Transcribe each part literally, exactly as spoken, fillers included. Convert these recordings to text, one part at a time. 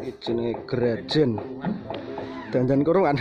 Jenenge Grajen. Dandan kurungan.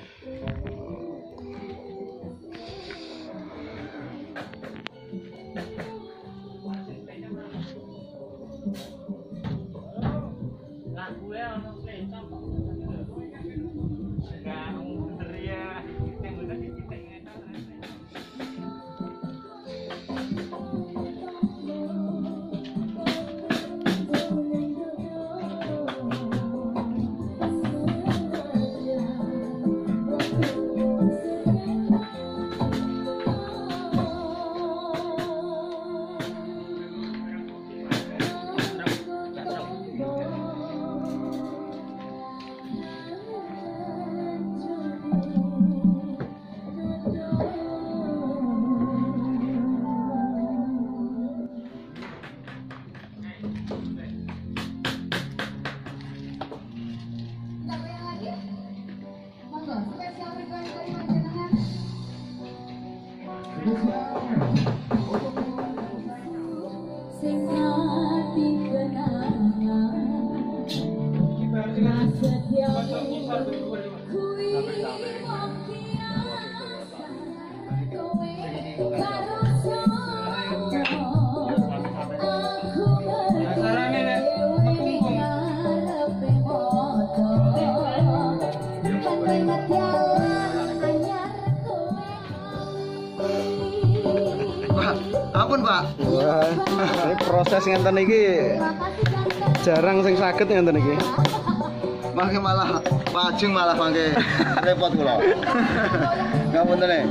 Ampun Pak. Wah, ini proses ngenten iki jarang sing saged ngenten iki. Mangke malah pajeng malah mangke repot kula. Ngapunten e.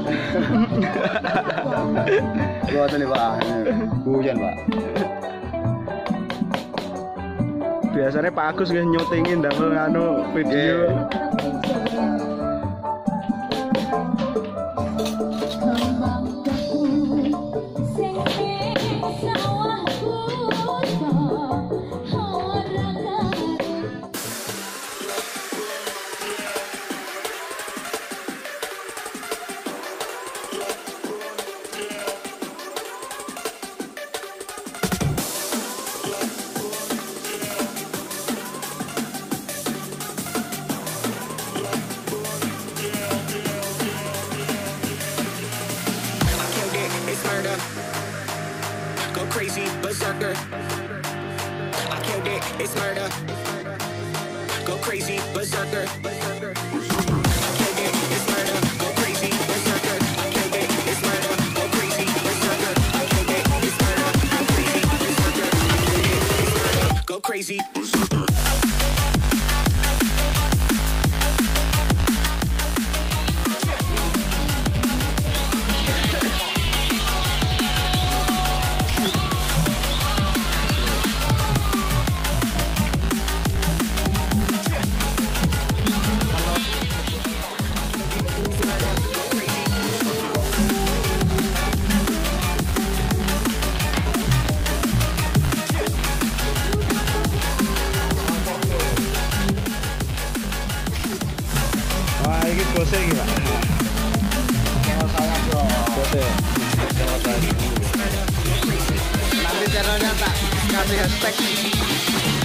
Boten nih Pak. Hujan Pak. Biasanya Pak Agus nggih nyutingin ndamel nganu video. Crazy berserker. I killed it, it's murder. Go crazy berserker. I killed it, it's murder. Go crazy berserker. I killed it, it's murder. Go crazy berserker. I killed it, it's murder. Go crazy berserker. I killed it, it's murder. Go crazy berserker. Wah, ini gosek iki, Pak. Sama-sama bro. Gosek. Nanti channelnya tak kasih hashtag